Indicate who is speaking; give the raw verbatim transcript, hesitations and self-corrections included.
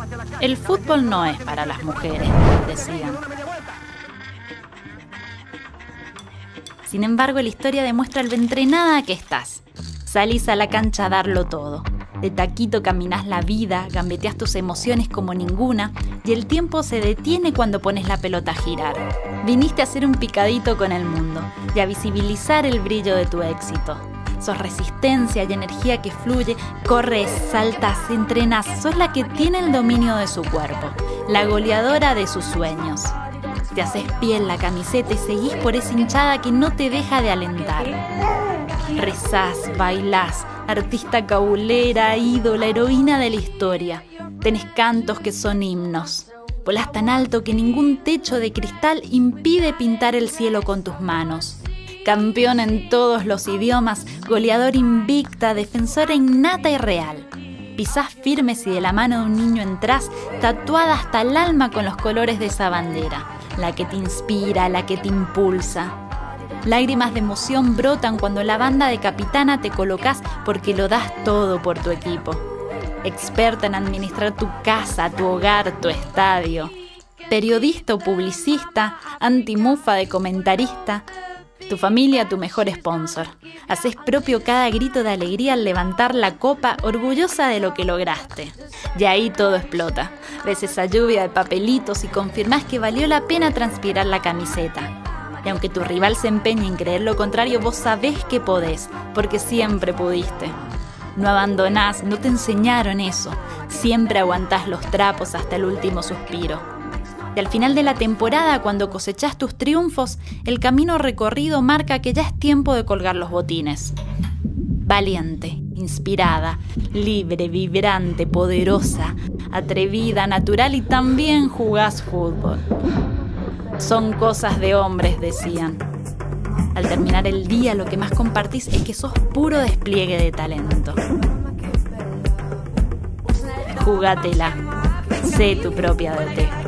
Speaker 1: El fútbol no es para las mujeres, decían. Sin embargo, la historia demuestra lo entrenada que estás. Salís a la cancha a darlo todo. De taquito caminás la vida, gambeteás tus emociones como ninguna y el tiempo se detiene cuando pones la pelota a girar. Viniste a hacer un picadito con el mundo y a visibilizar el brillo de tu éxito. Sos resistencia y energía que fluye, corres, saltas, entrenas, sos la que tiene el dominio de su cuerpo, la goleadora de sus sueños. Te haces pie en la camiseta y seguís por esa hinchada que no te deja de alentar. Rezás, bailás, artista cabulera, ídola, heroína de la historia. Tenés cantos que son himnos. Volás tan alto que ningún techo de cristal impide pintar el cielo con tus manos. Campeón en todos los idiomas, goleador invicta, defensora innata y real. Pisás firme si de la mano de un niño entrás, tatuada hasta el alma con los colores de esa bandera, la que te inspira, la que te impulsa. Lágrimas de emoción brotan cuando la banda de capitana te colocas porque lo das todo por tu equipo. Experta en administrar tu casa, tu hogar, tu estadio. Periodista o publicista, antimufa de comentarista. Tu familia, tu mejor sponsor. Haces propio cada grito de alegría al levantar la copa, orgullosa de lo que lograste. Y ahí todo explota. Ves esa lluvia de papelitos y confirmás que valió la pena transpirar la camiseta. Y aunque tu rival se empeñe en creer lo contrario, vos sabés que podés, porque siempre pudiste. No abandonás, no te enseñaron eso. Siempre aguantás los trapos hasta el último suspiro. Y al final de la temporada, cuando cosechás tus triunfos, el camino recorrido marca que ya es tiempo de colgar los botines. Valiente, inspirada, libre, vibrante, poderosa, atrevida, natural y también jugás fútbol. Son cosas de hombres, decían. Al terminar el día, lo que más compartís es que sos puro despliegue de talento. Jugátela. Sé tu propia D T.